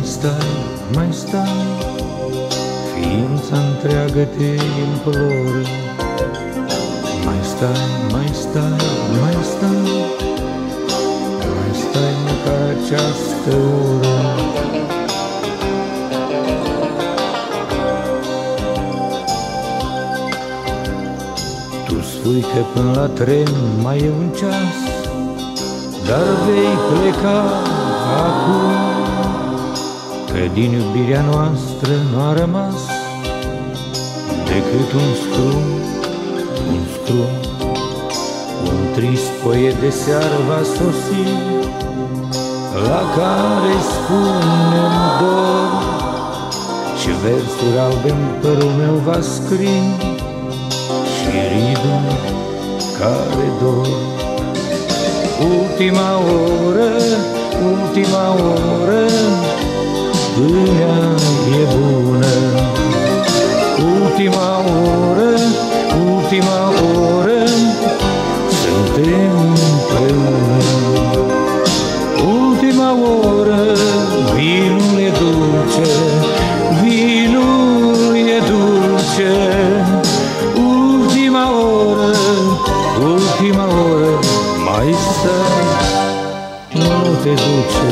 mai stai, ființa întreagă te imploră. Mai stai, mai stai, mai stai, mai stai măcar această oră. Tu spui că până la tren mai e un ceas, dar vei pleca acum, că din iubirea noastră nu a rămas decât un scrum, un scrum. Un trist poet de seară va sosi, la care spune-mi dor, și versuri albe în părul meu va scrie, și riduri care dor. Ultima oră, ultima oră, pâinea e bună. Ultima oră, ultima oră, suntem împreună. Ultima oră, vinul e dulce, vinul e dulce. Ultima oră, ultima oră, mai stai, nu te duce.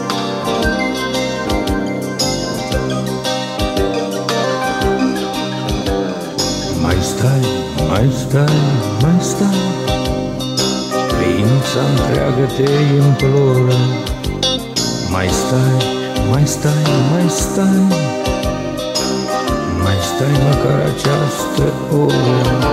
Mai stai, mai stai, mai stai, ființa întreagă te imploră. Mai stai, mai stai, mai stai, mai stai măcar această oră.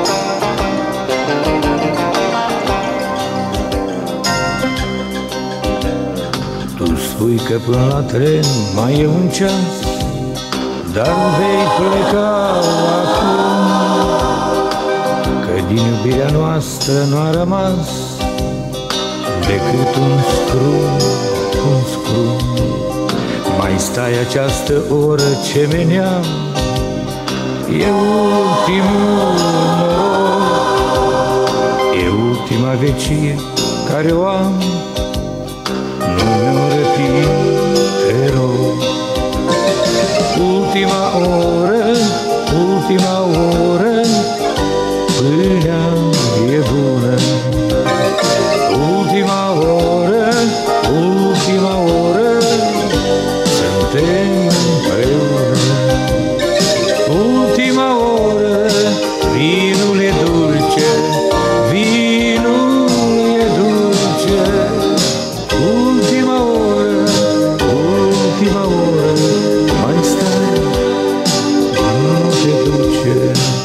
Tu spui că până la tren mai e un ceas, dar vei pleca acum, că din iubirea noastră nu a rămas decât un scrum, un scrum. Mai stai această oră ce veneam, e ultimul noroc, e ultima vecie care o am, nu mi-o răpi, te rog. Ultima oră, ultima oră, pâinea e bună. Ultima oră, ultima oră, suntem împreună. Ultima oră, vinul e dulce, vinul e dulce. Ultima oră, ultima oră, mai stai, nu te duce.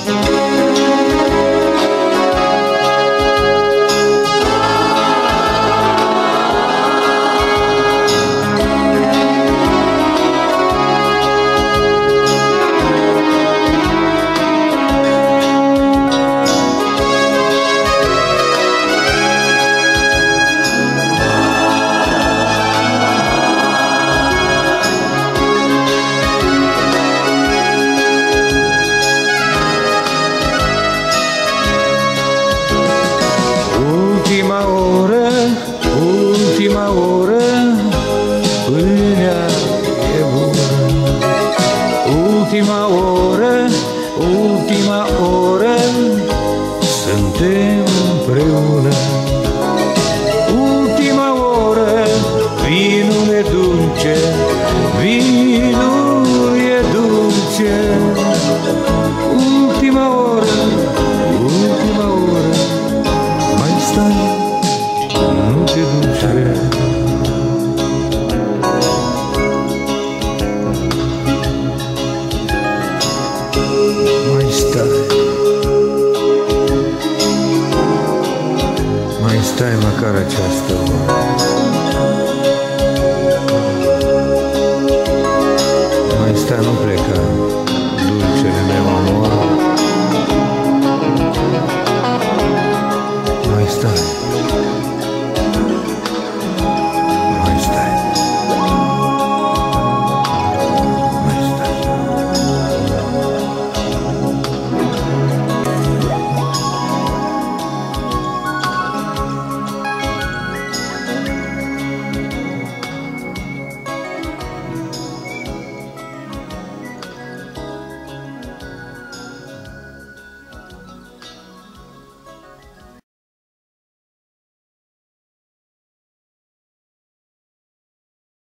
Ultima oră, ultima oră, pâinea e bună. Ultima oră, ultima oră, suntem împreună. Ultima oră, vinul e dulce, vinul e dulce. Ultima oră, ultima oră, mai stai, nu te duce. Mai stai, mai stai măcar această oră.